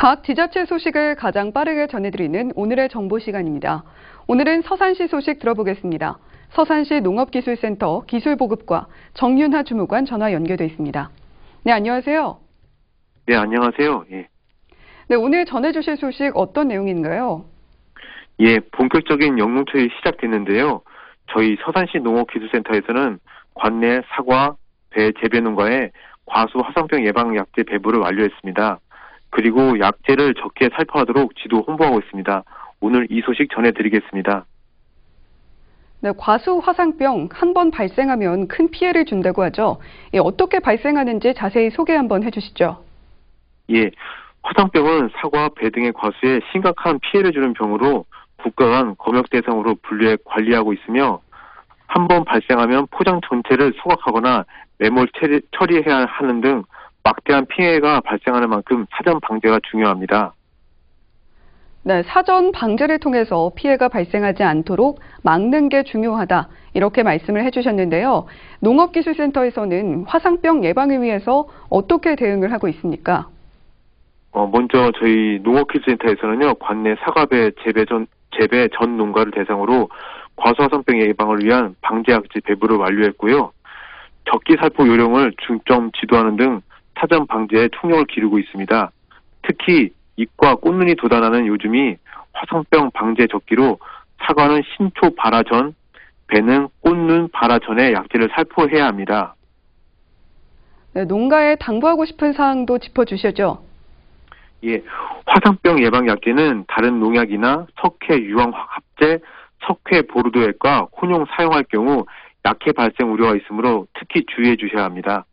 각 지자체 소식을 가장 빠르게 전해드리는 오늘의 정보 시간입니다. 오늘은 서산시 소식 들어보겠습니다. 서산시 농업기술센터 기술보급과 정윤하 주무관 전화 연결돼 있습니다. 네, 안녕하세요. 네, 안녕하세요. 예. 네, 오늘 전해주실 소식 어떤 내용인가요? 예, 본격적인 영농철이 시작됐는데요. 저희 서산시 농업기술센터에서는 관내 사과, 배 재배 농가에 과수 화상병 예방 약제 배부를 완료했습니다. 그리고 약제를 적게 살포하도록 지도 홍보하고 있습니다. 오늘 이 소식 전해드리겠습니다. 네, 과수 화상병 한 번 발생하면 큰 피해를 준다고 하죠. 어떻게 발생하는지 자세히 소개 한번 해주시죠. 예, 화상병은 사과, 배 등의 과수에 심각한 피해를 주는 병으로 국가 간 검역 대상으로 분류해 관리하고 있으며 한 번 발생하면 포장 전체를 소각하거나 매몰 처리해야 하는 등 막대한 피해가 발생하는 만큼 사전 방제가 중요합니다. 네, 사전 방제를 통해서 피해가 발생하지 않도록 막는 게 중요하다. 이렇게 말씀을 해주셨는데요. 농업기술센터에서는 화상병 예방을 위해서 어떻게 대응을 하고 있습니까? 먼저 저희 농업기술센터에서는요, 관내 사과배 재배 전 농가를 대상으로 과수화상병 예방을 위한 방제약제 배부를 완료했고요. 적기 살포 요령을 중점 지도하는 등 사전 방제에 총력을 기울이고 있습니다. 특히 잎과 꽃눈이 돋아나는 요즘이 화상병 방제 적기로 사과는 신초 발화 전, 배는 꽃눈 발화 전에 약제를 살포해야 합니다. 네, 농가에 당부하고 싶은 사항도 짚어주시죠. 예, 화상병 예방 약제는 다른 농약이나 석회 유황 합제, 석회 보르도액과 혼용 사용할 경우 약해 발생 우려가 있으므로 특히 주의해 주셔야 합니다.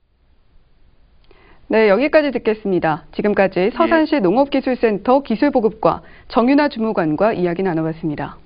네, 여기까지 듣겠습니다. 지금까지 서산시 농업기술센터 기술보급과 정윤하 주무관과 이야기 나눠봤습니다.